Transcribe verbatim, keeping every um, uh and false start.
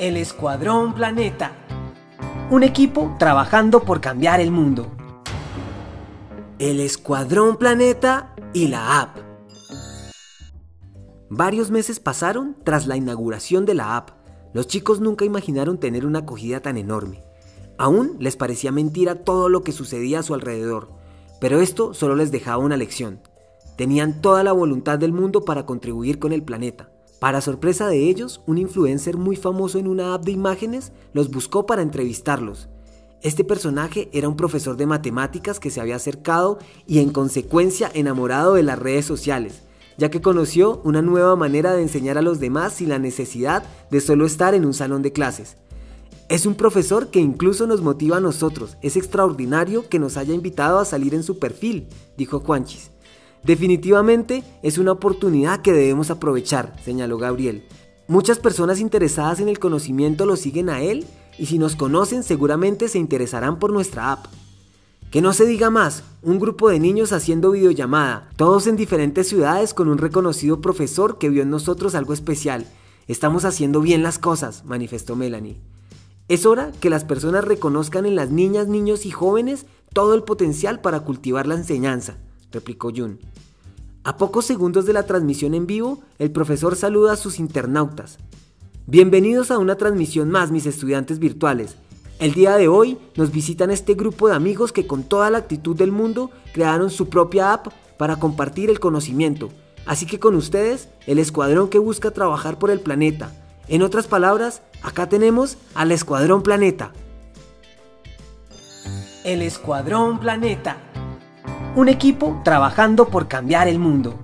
El Escuadrón Planeta. Un equipo trabajando por cambiar el mundo. El Escuadrón Planeta y la app. Varios meses pasaron tras la inauguración de la app. Los chicos nunca imaginaron tener una acogida tan enorme. Aún les parecía mentira todo lo que sucedía a su alrededor, pero esto solo les dejaba una lección. Tenían toda la voluntad del mundo para contribuir con el planeta. Para sorpresa de ellos, un influencer muy famoso en una app de imágenes los buscó para entrevistarlos. Este personaje era un profesor de matemáticas que se había acercado y en consecuencia enamorado de las redes sociales, ya que conoció una nueva manera de enseñar a los demás sin la necesidad de solo estar en un salón de clases. Es un profesor que incluso nos motiva a nosotros. Es extraordinario que nos haya invitado a salir en su perfil, dijo Juanchis. Definitivamente es una oportunidad que debemos aprovechar, señaló Gabriel. Muchas personas interesadas en el conocimiento lo siguen a él y si nos conocen seguramente se interesarán por nuestra app. Que no se diga más, un grupo de niños haciendo videollamada, todos en diferentes ciudades con un reconocido profesor que vio en nosotros algo especial. Estamos haciendo bien las cosas, manifestó Melanie. Es hora que las personas reconozcan en las niñas, niños y jóvenes todo el potencial para cultivar la enseñanza, replicó Jun. A pocos segundos de la transmisión en vivo, el profesor saluda a sus internautas. Bienvenidos a una transmisión más, mis estudiantes virtuales. El día de hoy nos visitan este grupo de amigos que con toda la actitud del mundo crearon su propia app para compartir el conocimiento. Así que con ustedes, el escuadrón que busca trabajar por el planeta. En otras palabras, acá tenemos al Escuadrón Planeta. El Escuadrón Planeta. Un equipo trabajando por cambiar el mundo.